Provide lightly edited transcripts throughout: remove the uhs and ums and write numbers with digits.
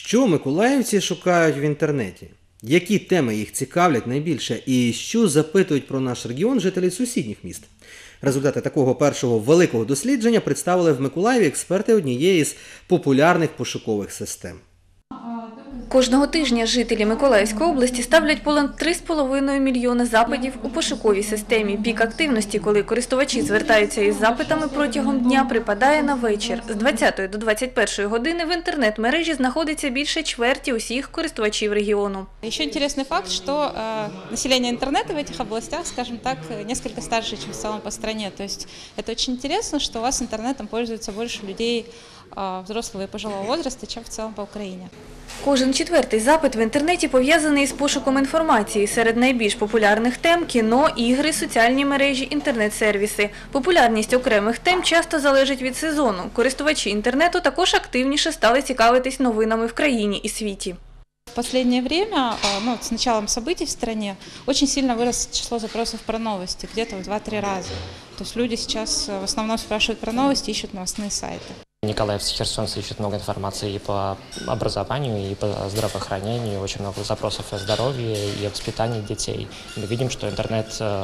Що миколаївці шукають в інтернеті? Які теми їх цікавлять найбільше і що запитують про наш регіон жителі сусідніх міст? Результати такого першого великого дослідження представили в Миколаєві експерти однієї з популярних пошукових систем. Кожного тижня жителі Миколаївської області ставлять понад 3,5 мільйони запитів у пошуковій системі. Пік активності, коли користувачі звертаються із запитами протягом дня, припадає на вечір. З 20 до 21 години в інтернет-мережі знаходиться більше чверті усіх користувачів регіону. Еще интересный факт, что население интернета в этих областях, скажем так, несколько старше, чем в целом по стране. То есть это очень интересно, что у вас интернетом пользуется больше людей взрослого и пожилого возраста, чем в целом по Украине. Кожен четвертий запит в інтернеті пов'язаний із пошуком інформації. Серед найбільш популярних тем – кіно, ігри, соціальні мережі, інтернет-сервіси. Популярність окремих тем часто залежить від сезону. Користувачі інтернету також активніше стали цікавитись новинами в країні і світі. В последнее время, с началом событий в стране, очень сильно выросло число запросов про новости, где-то в 2-3 раза. То есть люди сейчас в основном спрашивают про новости, ищут новостные сайты. Николаевцы, херсонцы ищут много информации и по образованию, и по здравоохранению, очень много запросов о здоровье и о воспитании детей. Мы видим, что интернет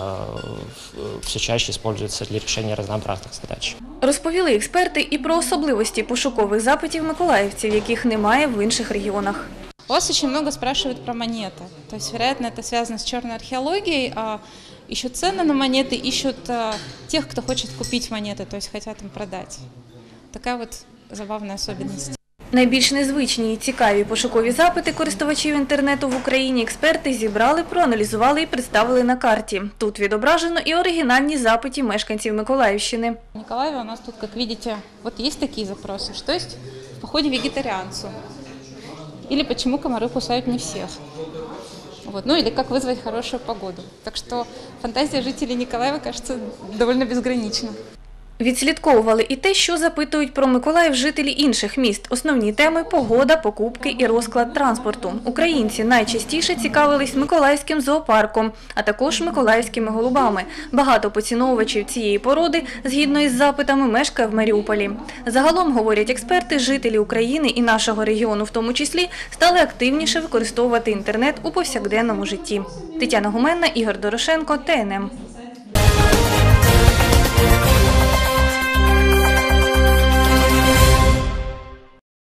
все чаще используется для решения разнообразных задач. Розповіли експерти і про особливості пошукових запитів миколаївців, яких немає в інших регіонах. У вас очень много спрашивают про монеты. То есть, вероятно, это связано с черной археологией. Ищут цены на монеты, ищут тех, кто хочет купить монеты, то есть хотят им продать. Такая вот забавная особенность. Найбільш незвичні і цікаві пошукові запити користувачів інтернету в Україні експерти зібрали, проаналізували і представили на карті. Тут відображено і оригінальні запити мешканців Миколаївщини. В Николаеве у нас тут, как видите, вот есть такие запросы. Что есть в походе вегетарианцу? Или почему комары кусают не всех? Вот. Ну или как вызвать хорошую погоду. Так что фантазия жителей Николаева, кажется, довольно безгранична. Відслідковували і те, що запитують про Миколаїв жителі інших міст. Основні теми – погода, покупки і розклад транспорту. Українці найчастіше цікавились Миколаївським зоопарком, а також миколаївськими голубами. Багато поціновувачів цієї породи, згідно із запитами, мешкає в Маріуполі. Загалом, говорять експерти, жителі України і нашого регіону в тому числі стали активніше використовувати інтернет у повсякденному житті. Тетяна Гуменна, Ігор Дорошенко, ТНМ.